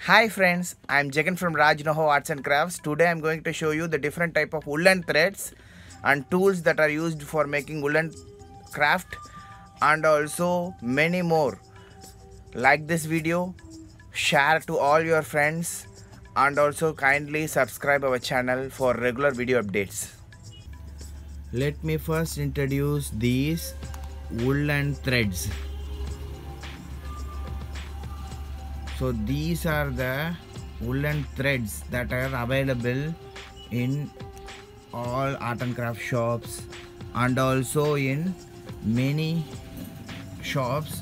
Hi friends, I'm Jagan from Rajs Arts and Crafts. Today I'm going to show you the different type of woolen threads and tools that are used for making woolen craft and also many more. Like this video, share to all your friends and also kindly subscribe our channel for regular video updates. Let me first introduce these woolen threads. So these are the woolen threads that are available in all art and craft shops and also in many shops,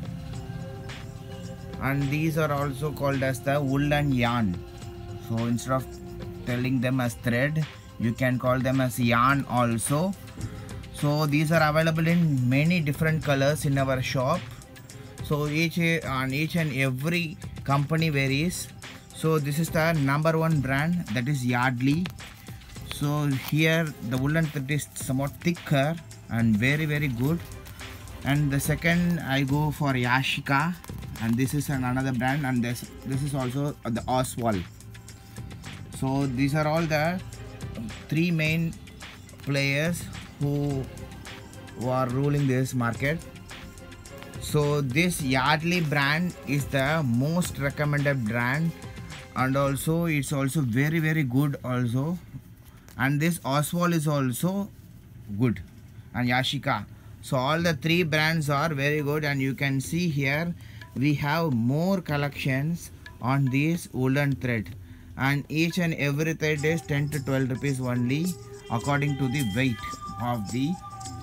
and these are also called as the woolen yarn. So instead of telling them as thread, you can call them as yarn also. So these are available in many different colors in our shop. So each and every company varies. So this is the #1 brand, that is Yardley. So here the woolen thread is somewhat thicker and very good. And the second I go for Yashika, and this is another brand, and this is also the Oswal. So these are all the three main players who are ruling this market. So this Yardley brand is the most recommended brand, and also it's also very good also. And this Oswal is also good, and Yashika. So all the three brands are very good, and you can see here we have more collections on this woolen thread, and each and every thread is 10 to 12 rupees only according to the weight of the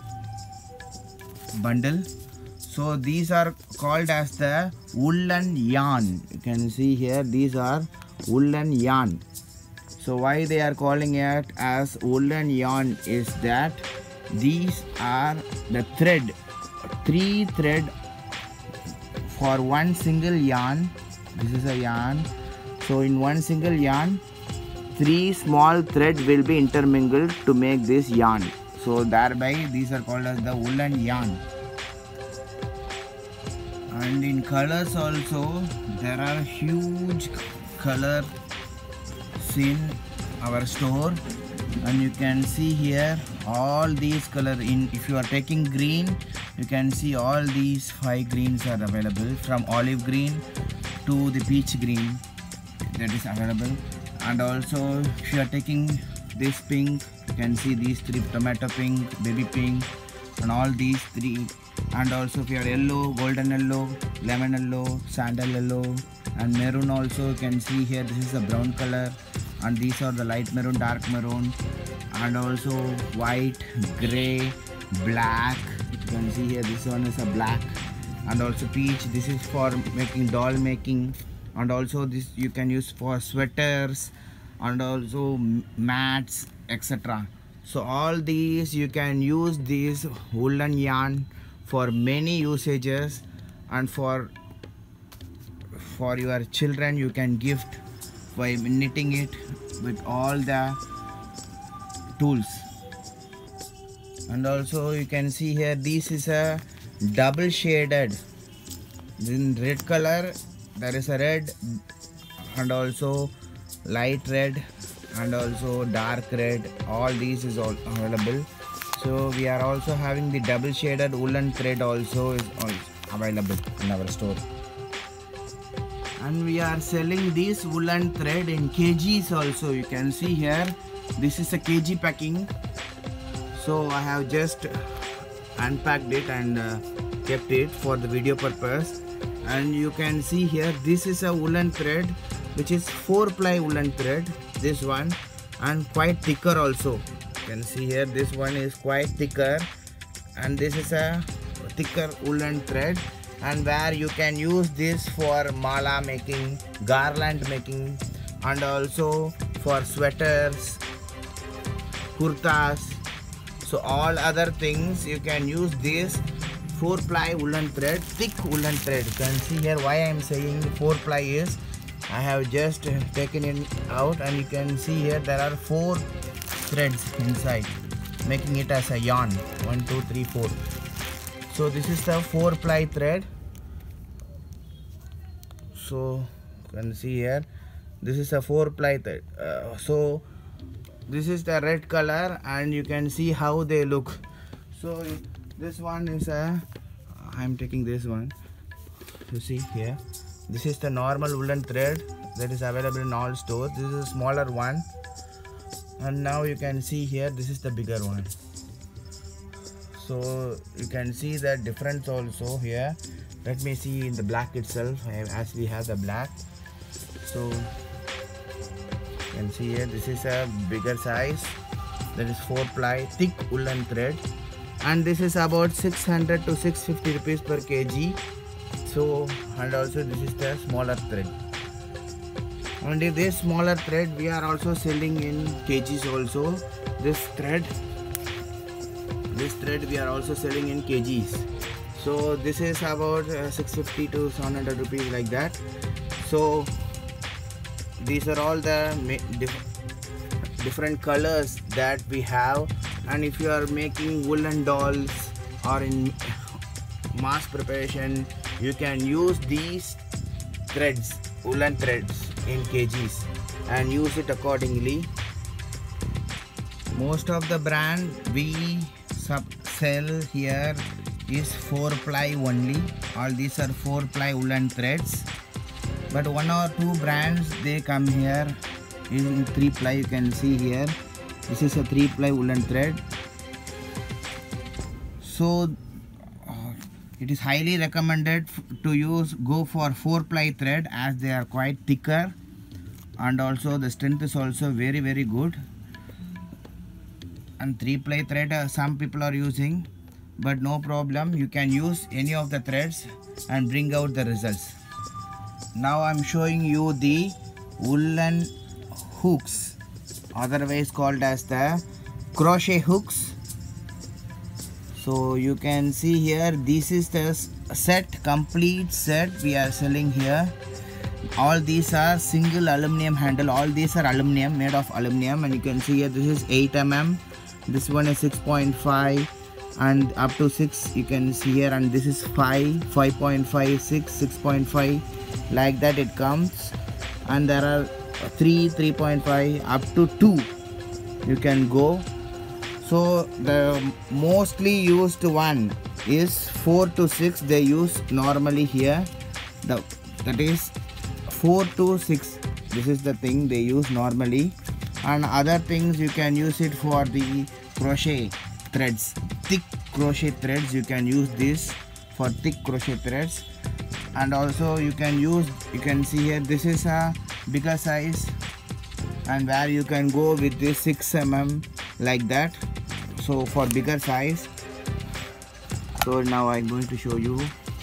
bundle. So these are called as the woolen yarn. You can see here these are woolen yarn. So why they are calling it as woolen yarn is that these are the thread, 3 thread for one single yarn. This is a yarn. So in one single yarn, 3 small thread will be intermingled to make this yarn. So thereby these are called as the woolen yarn. And in colors also, there are huge colors in our store, and you can see here all these colors. If you are taking green, you can see all these 5 greens are available, from olive green to the peach green, that is available. And also if you are taking this pink, you can see these 3: tomato pink, baby pink, and all these 3. And also if you are yellow, golden yellow, lemon yellow, sandal yellow, and maroon also, you can see here this is a brown color, and these are the light maroon, dark maroon, and also white, grey, black. You can see here this one is a black, and also peach. This is for making doll making, and also this you can use for sweaters and also mats, etc. So all these you can use this woolen yarn for many usages, and for your children you can gift by knitting it with all the tools. And also you can see here this is a double shaded. In red color there is a red, and also light red, and also dark red. All these is all available. So we are also having the double shaded woolen thread also is available in our store. And we are selling this woolen thread in kgs also. You can see here this is a kg packing. So I have just unpacked it and kept it for the video purpose. And you can see here this is a woolen thread which is 4-ply woolen thread, this one, and quite thicker also. You can see here this one is quite thicker, and this is a thicker woolen thread, and where you can use this for mala making, garland making, and also for sweaters, kurtas. So all other things you can use this 4-ply woolen thread, thick woolen thread. You can see here why I am saying 4-ply is I have just taken it out, and you can see here there are 4 threads inside, making it as a yarn. 1 2 3 4. So this is the 4-ply thread. So You can see here, this is a 4-ply thread. So this is the red color, and you can see how they look. So this one is I'm taking this one. You see here, this is the normal woolen thread that is available in all stores. This is a smaller one, and now you can see here, this is the bigger one. So you can see the difference also here. Let me see in the black itself. I actually have the black. So you can see here, this is a bigger size, that is 4-ply thick woolen thread, and this is about 600 to 650 rupees per kg. So, and also this is the smaller thread. Only this smaller thread we are also selling in kgs also. This thread we are also selling in kgs. So this is about 650 to 700 rupees like that. So these are all the different colors that we have, and if you are making woolen dolls or in mass preparation, you can use these threads, woolen threads in kgs, and use it accordingly. Most of the brand we sell here is 4-ply only. All these are 4-ply woolen threads, but 1 or 2 brands they come here in 3-ply. You can see here, this is a 3-ply woolen thread. So it is highly recommended to go for 4-ply thread, as they are quite thicker, and also the strength is also very good. And 3-ply thread some people are using, but no problem, you can use any of the threads and bring out the results. Now I'm showing you the woolen hooks, otherwise called as the crochet hooks. So you can see here, this is the complete set we are selling here. All these are single aluminum handle. All these are aluminum, made of aluminum, and you can see here, this is 8 mm, this one is 6.5, and up to 6 you can see here, and this is 5, 5.5, 6, 6.5, like that it comes. And there are 3, 3.5, up to 2 you can go. So the mostly used one is 4 to 6 they use normally here. That is 4 to 6, this is the thing they use normally. And other things you can use it for the crochet threads, thick crochet threads. You can use this for thick crochet threads. And also you can see here, this is a bigger size, and where you can go with this 6 mm like that. So for bigger size. So now I'm going to show you.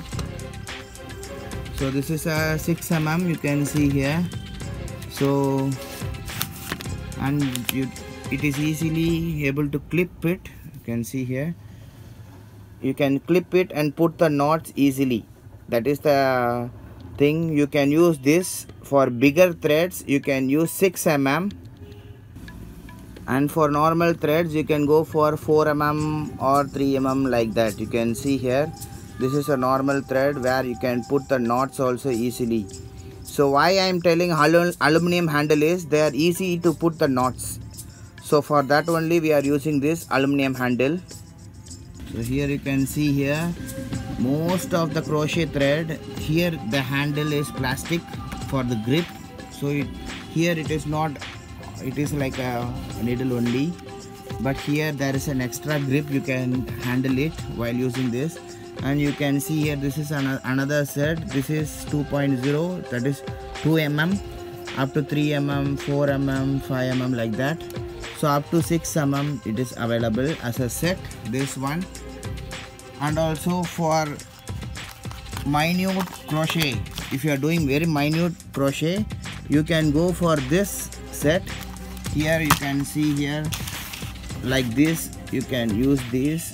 So this is a 6 mm, you can see here. So, and it is easily able to clip it. You can see here, you can clip it and put the knots easily. That is the thing. You can use this for bigger threads. You can use 6 mm, and for normal threads you can go for 4 mm or 3 mm like that. You can see here, this is a normal thread where you can put the knots also easily. So why I am telling aluminum handle is, they are easy to put the knots. So for that only we are using this aluminum handle. So here you can see here, most of the crochet thread, here the handle is plastic for the grip. So here it is not, it is like a needle only, but here there is an extra grip, you can handle it while using this. And you can see here, this is another set. This is 2.0, that is 2 mm, up to 3 mm, 4 mm, 5 mm like that. So up to 6 mm it is available as a set, this one. And also for minute crochet, if you are doing very minute crochet, you can go for this set. Here you can see here, like this, you can use this.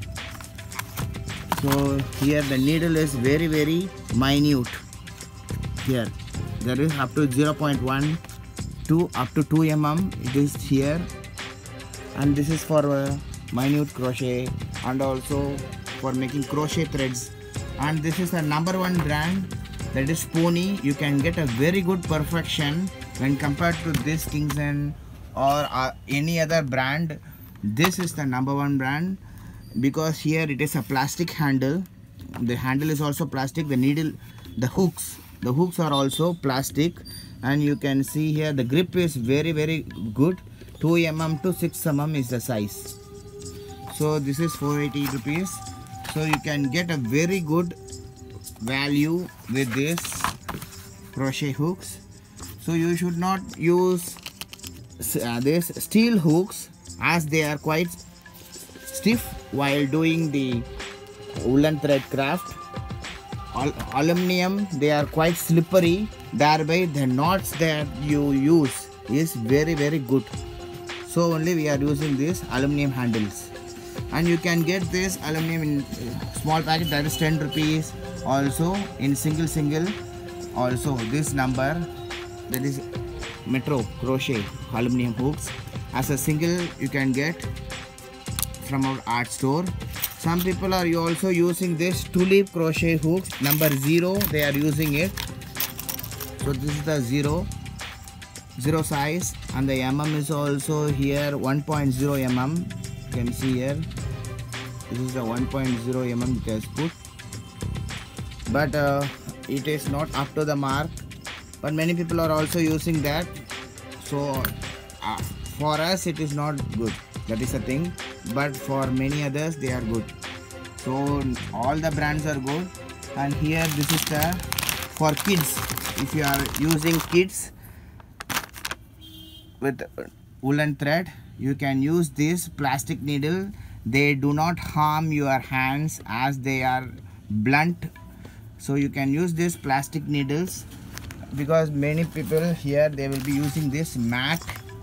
So here the needle is very minute. Here there is up to 0.1 to up to 2 mm it is here. And this is for minute crochet, and also for making crochet threads. And this is the #1 brand that is pony, you can get a very good perfection when compared to this Kingston or any other brand. This is the #1 brand because here it is a plastic handle. The handle is also plastic. The needle, the hooks are also plastic, and you can see here the grip is very good. 2 mm to 6 mm is the size. So this is 480 rupees. So you can get a very good value with this crochet hooks. So you should not use this steel hooks as they are quite stiff while doing the woolen thread craft. Aluminum, they are quite slippery, thereby the knots that you use is very good. So only we are using these aluminum handles, and you can get this aluminum in small packet, that is 10 rupees. Also in single also this number, that is Metro crochet aluminum hooks. As a single you can get from our art store. Some people are also using this tulip crochet hooks, number 0, they are using it. So this is the 0 size, and the mm is also here 1.0 mm. You can see here, this is the 1.0 mm it has put, but it is not up to the mark, but many people are also using that. So for us it is not good, that is the thing, but for many others they are good. So all the brands are good. And here this is the for kids. If you are using kids with woolen thread, you can use this plastic needle. They do not harm your hands as they are blunt. So you can use these plastic needles, because many people here they will be using this mat.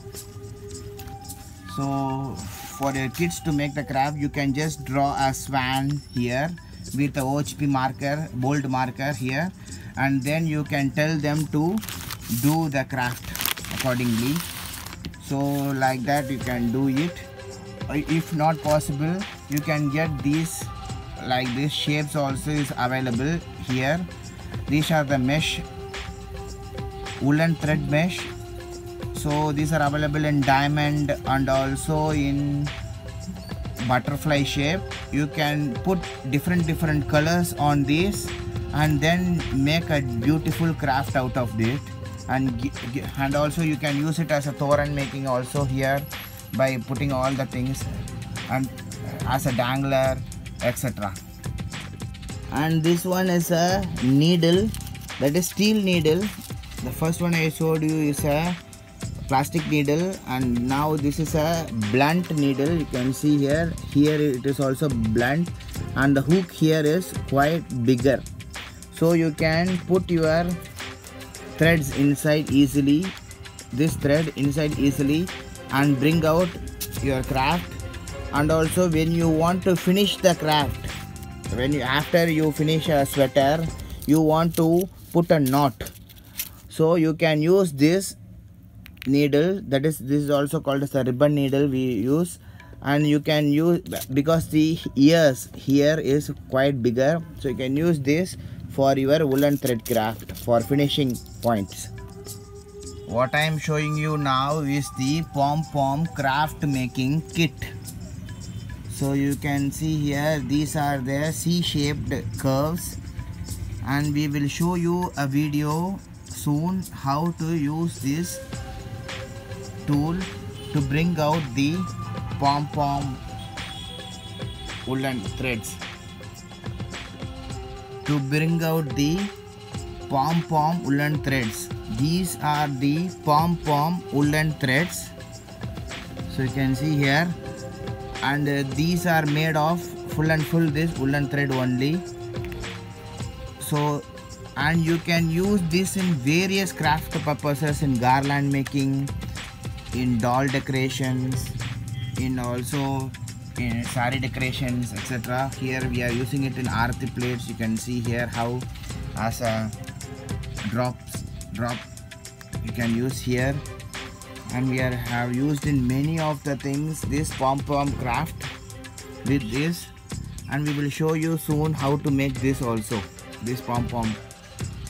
So for your kids to make the craft, you can just draw a swan here with a OHP marker, bold marker here, and then you can tell them to do the craft accordingly. So like that you can do it. If not possible, you can get these like this shapes also is available here. These are the mesh, woolen thread mesh. So these are available in diamond and also in butterfly shape. You can put different colors on this and then make a beautiful craft out of it. And also you can use it as a toran making also here by putting all the things and as a dangler, etc. And this one is a needle, that is steel needle. The first one I showed you is a plastic needle, and now this is a blunt needle. You can see here it is also blunt, and the hook here is quite bigger, so you can put your threads inside easily, this thread inside easily, and bring out your craft. And also when you want to finish the craft, after you finish a sweater, you want to put a knot, so you can use this needle, that is this is also called as a ribbon needle we use. And you can use, because the ears here is quite bigger, so you can use this for your woolen thread craft for finishing points. What I am showing you now is the pom-pom craft making kit. So you can see here these are the C-shaped curves, and we will show you a video soon how to use this tool to bring out the pom-pom woolen threads. To bring out the pom-pom woolen threads. These are the pom-pom woolen threads. So you can see here, and these are made of full and full this woolen thread only. So, and you can use this in various craft purposes, in garland making, in doll decorations, in also in saree decorations, etc. Here we are using it in arathi plates. You can see here how as a drop you can use here, and we have used in many of the things this pom-pom craft with this, and we will show you soon how to make this also, this pom-pom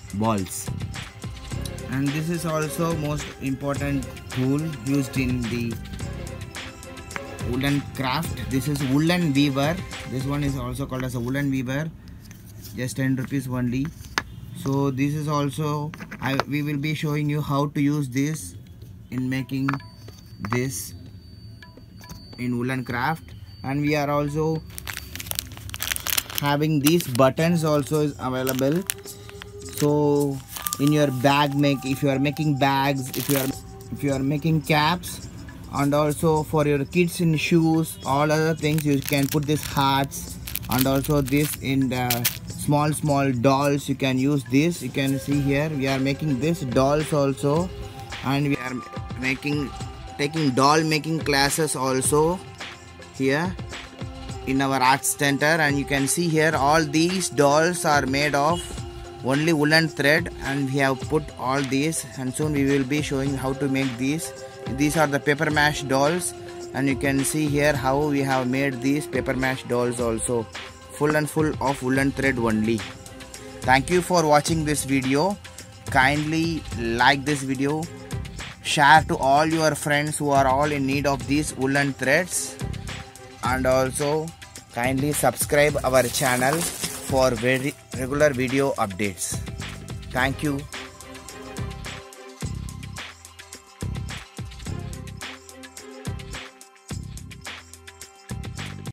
balls. And this is also most important tool used in the woolen craft. This is woolen weaver. This one is also called as a woolen weaver, just 10 rupees only. So this is also we will be showing you how to use this in making this in woolen craft. And we are also having these buttons also is available. So in your bag, if you are making bags, if you are making caps, and also for your kids in shoes, all other things, you can put these hearts, and also this in the small dolls. You can use this. You can see here we are making this dolls also, and we are taking doll making classes also here in our arts center. And you can see here all these dolls are made of only woolen thread, and we have put all these, and soon we will be showing how to make these. These are the paper mache dolls, and you can see here how we have made these paper mache dolls also, full of woolen thread only. Thank you for watching this video. Kindly like this video, share to all your friends who are all in need of these woolen threads, and also kindly subscribe our channel for very regular video updates. Thank you.